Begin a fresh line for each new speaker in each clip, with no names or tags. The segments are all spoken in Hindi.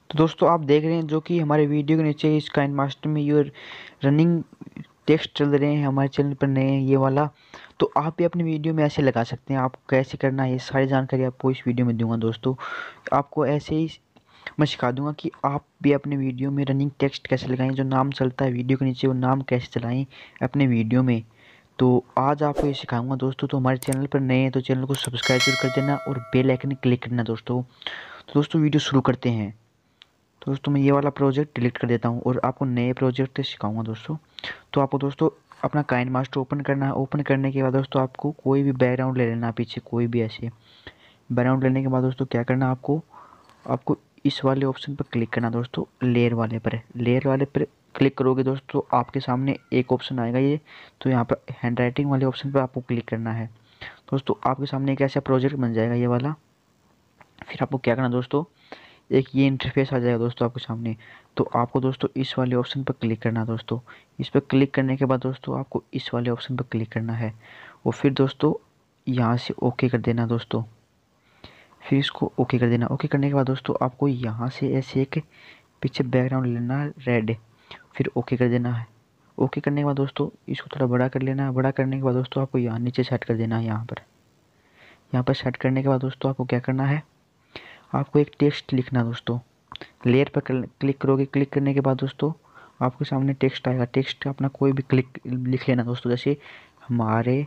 तो दोस्तों आप देख रहे हैं जो कि हमारे वीडियो के नीचे इस काइनमास्टर में ये रनिंग टेक्स्ट चल रहे हैं हमारे चैनल पर नए हैं ये वाला। तो आप भी अपनी वीडियो में ऐसे लगा सकते हैं। आपको कैसे करना है ये सारी जानकारी आपको इस वीडियो में दूंगा दोस्तों। आपको ऐसे ही मैं सिखा दूंगा कि आप भी अपने वीडियो में रनिंग टेक्स्ट कैसे लगाएं, जो नाम चलता है वीडियो के नीचे वो नाम कैसे चलाएं अपने वीडियो में। तो आज आपको ये सिखाऊंगा दोस्तों। तो हमारे चैनल पर नए हैं तो चैनल को सब्सक्राइब जरूर कर देना और बेल आइकन क्लिक करना दोस्तों। तो दोस्तों वीडियो शुरू करते हैं। तो दोस्तों मैं ये वाला प्रोजेक्ट डिलीट कर देता हूँ और आपको नए प्रोजेक्ट सिखाऊंगा दोस्तों। तो आपको दोस्तों अपना काइनमास्टर ओपन करना है। ओपन करने के बाद दोस्तों आपको कोई भी बैकग्राउंड ले लेना, पीछे कोई भी ऐसे बैकग्राउंड लेने के बाद दोस्तों क्या करना है आपको आपको इस वाले ऑप्शन पर क्लिक करना दोस्तों। लेयर वाले पर क्लिक करोगे दोस्तों आपके सामने एक ऑप्शन आएगा ये। तो यहाँ पर हैंड राइटिंग वाले ऑप्शन पर आपको क्लिक करना है दोस्तों। आपके सामने एक ऐसा प्रोजेक्ट बन जाएगा ये वाला। फिर आपको क्या करना दोस्तों, एक ये इंटरफेस आ जाएगा दोस्तों आपके सामने। तो आपको दोस्तों इस वाले ऑप्शन पर क्लिक करना है दोस्तों। इस पर क्लिक करने के बाद दोस्तों आपको इस वाले ऑप्शन पर क्लिक करना है और फिर दोस्तों यहाँ से ओके कर देना दोस्तों। फिर इसको ओके कर देना। ओके करने के बाद दोस्तों आपको यहाँ से ऐसे एक पीछे बैकग्राउंड लेना है रेड, फिर ओके कर देना है। ओके करने के बाद दोस्तों इसको थोड़ा बड़ा कर लेना है। बड़ा करने के बाद दोस्तों आपको यहाँ नीचे सेट कर देना है। यहाँ पर सेट करने के बाद दोस्तों आपको क्या करना है, आपको एक टेक्स्ट लिखना दोस्तों। लेयर पर क्लिक करोगे। क्लिक करने के बाद दोस्तों आपके सामने टेक्स्ट आएगा। टेक्स्ट अपना कोई भी क्लिक लिख लेना दोस्तों। जैसे हमारे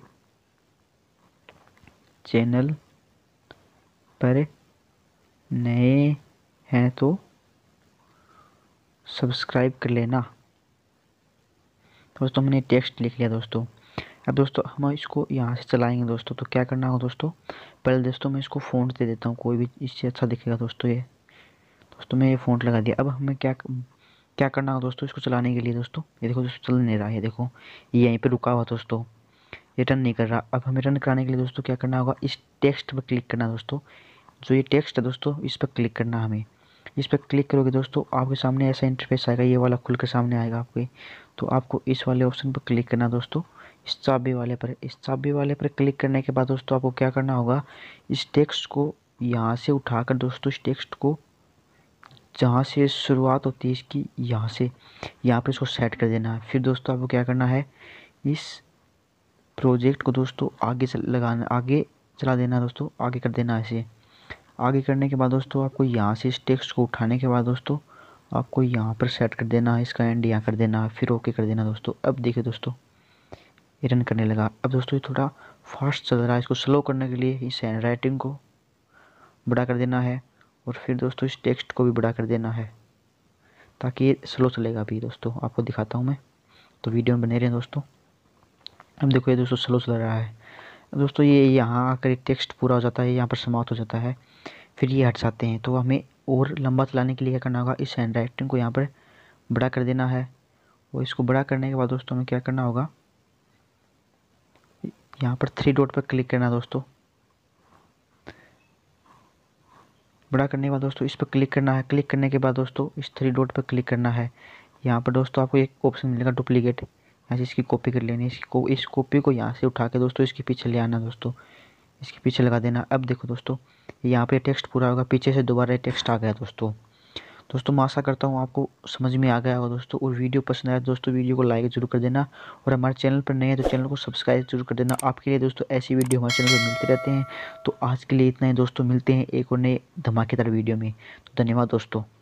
चैनल पर नए हैं तो सब्सक्राइब कर लेना दोस्तों। मैंने टेक्स्ट लिख लिया दोस्तों। अब दोस्तों हम इसको यहाँ से चलाएंगे दोस्तों। तो क्या करना होगा दोस्तों, पहले दोस्तों मैं इसको फ़ॉन्ट दे देता हूँ, कोई भी इससे अच्छा दिखेगा दोस्तों। ये दोस्तों मैं ये फ़ॉन्ट लगा दिया। अब हमें क्या क्या करना होगा दोस्तों इसको चलाने के लिए दोस्तों। ये देखो दोस्तों चल नहीं रहा है, ये देखो ये यहीं पे रुका हुआ दोस्तों, ये रन नहीं कर रहा। अब हमें रन कराने के लिए दोस्तों क्या करना होगा, इस टेक्स्ट पर क्लिक करना दोस्तों। जो ये टेक्स्ट है दोस्तों इस पर क्लिक करना हमें। इस पर क्लिक करोगे दोस्तों आपके सामने ऐसा इंटरफेस आएगा, ये वाला खुल कर सामने आएगा आपके। तो आपको इस वाले ऑप्शन पर क्लिक करना दोस्तों, इस चाबी वाले पर। इस चाबी वाले पर क्लिक करने के बाद दोस्तों आपको क्या करना होगा, इस टेक्स्ट को यहाँ से उठाकर दोस्तों इस टेक्स्ट को जहाँ से शुरुआत होती है इसकी यहाँ पर इसको सेट कर देना है। फिर दोस्तों आपको क्या करना है, इस प्रोजेक्ट को दोस्तों आगे चला देना दोस्तों, आगे कर देना है इसे। आगे करने के बाद दोस्तों आपको यहाँ से इस टेक्स्ट को उठाने के बाद दोस्तों आपको यहाँ पर सेट कर देना है, इसका एंड यहाँ कर देना है, फिर ओके कर देना दोस्तों। अब देखिए दोस्तों ये रन करने लगा। अब दोस्तों ये थोड़ा फास्ट चल रहा है, इसको स्लो करने के लिए इस हैंड राइटिंग को बड़ा कर देना है और फिर दोस्तों इस टेक्स्ट को भी बड़ा कर देना है ताकि ये स्लो चलेगा। अभी दोस्तों आपको दिखाता हूँ मैं, तो वीडियो में बने रहें दोस्तों। अब देखो ये दोस्तों स्लो चल रहा है। दोस्तों ये यहाँ आकर एक टेक्स्ट पूरा हो जाता है, यहाँ पर समाप्त हो जाता है, फिर ये हट जाते हैं। तो हमें और लंबा चलाने के लिए क्या करना होगा, इस हैंड राइटिंग को यहाँ पर बड़ा कर देना है और इसको बड़ा करने के बाद दोस्तों हमें क्या करना होगा, यहाँ पर 3 डॉट पर क्लिक करना दोस्तों। बड़ा करने के बाद दोस्तों इस पर क्लिक करना है। क्लिक करने के बाद दोस्तों इस 3 डॉट पर क्लिक करना है। यहाँ पर दोस्तों आपको एक ऑप्शन मिलेगा डुप्लीकेट, यहाँ से इसकी कॉपी कर लेनी है। इस कॉपी को यहाँ से उठा के दोस्तों इसके पीछे ले आना दोस्तों, इसके पीछे लगा देना। अब देखो दोस्तों यहाँ पे टेक्स्ट पूरा होगा, पीछे से दोबारा टेक्स्ट आ गया दोस्तों। मैं आशा करता हूँ आपको समझ में आ गया होगा दोस्तों। और वीडियो पसंद आया दोस्तों वीडियो को लाइक जरूर कर देना और हमारे चैनल पर नए हैं तो चैनल को सब्सक्राइब जरूर कर देना। आपके लिए दोस्तों ऐसी वीडियो हमारे चैनल पर मिलते रहते हैं। तो आज के लिए इतना ही दोस्तों, मिलते हैं एक और नए धमाकेदार वीडियो में। तो धन्यवाद दोस्तों।